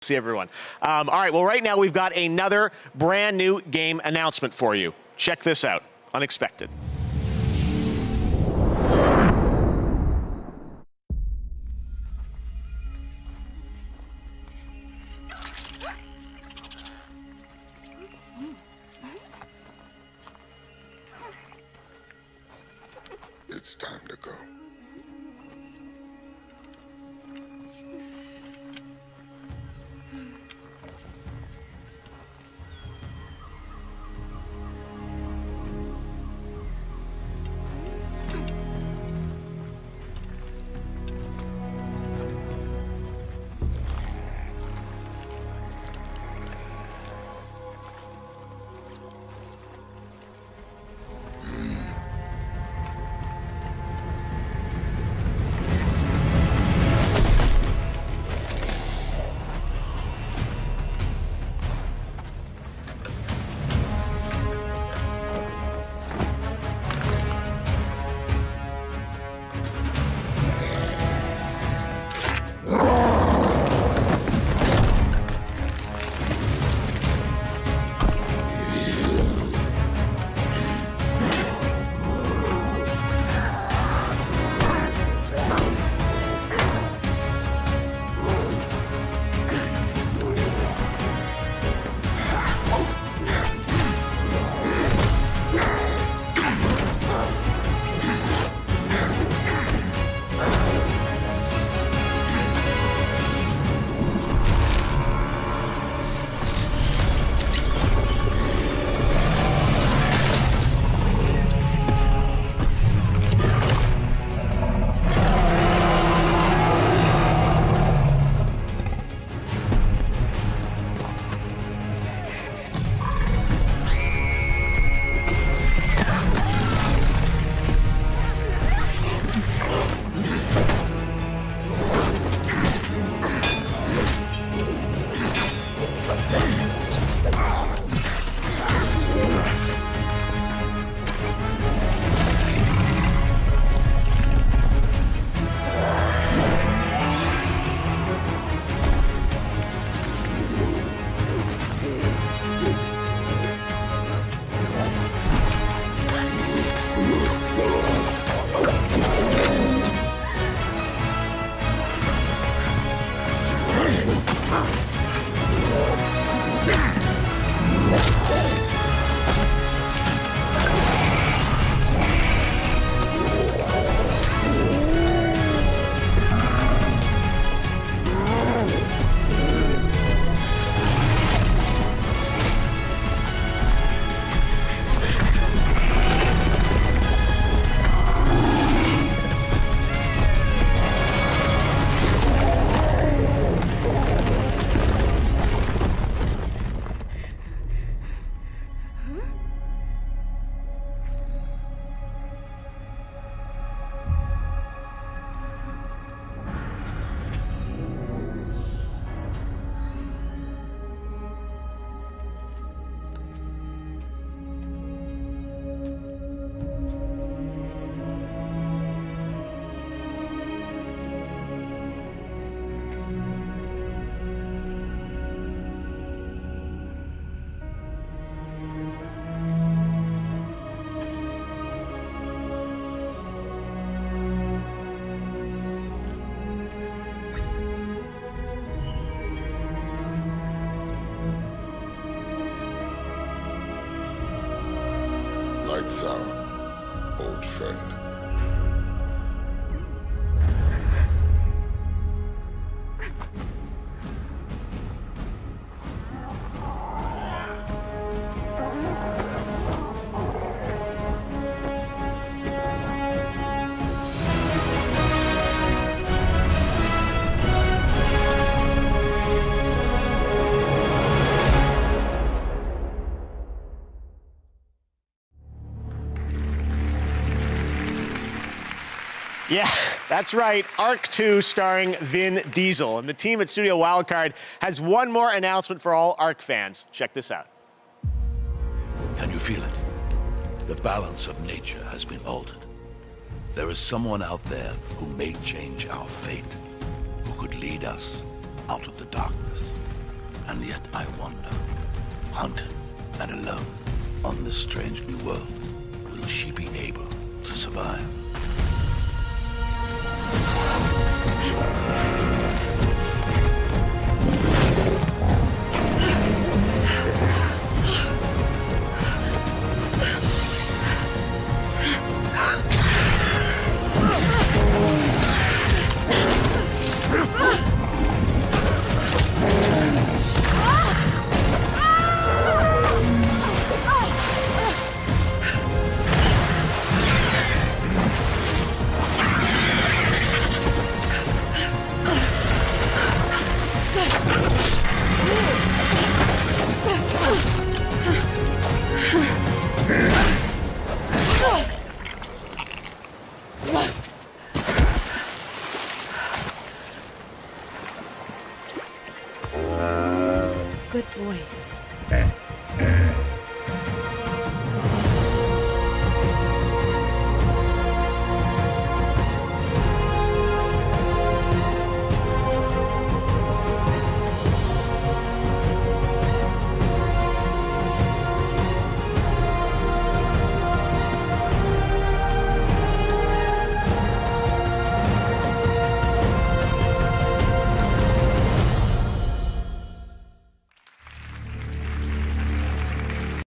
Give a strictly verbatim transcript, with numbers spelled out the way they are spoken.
See everyone. Um, all right, well, right now we've got another brand new game announcement for you. Check this out. Unexpected. It's time to go. Lights out, old friend. Yeah, that's right. Arc two starring Vin Diesel. And the team at Studio Wildcard has one more announcement for all Arc fans. Check this out. Can you feel it? The balance of nature has been altered. There is someone out there who may change our fate, who could lead us out of the darkness. And yet I wander, hunted and alone, on this strange new world. Will she be able to survive? Good boy.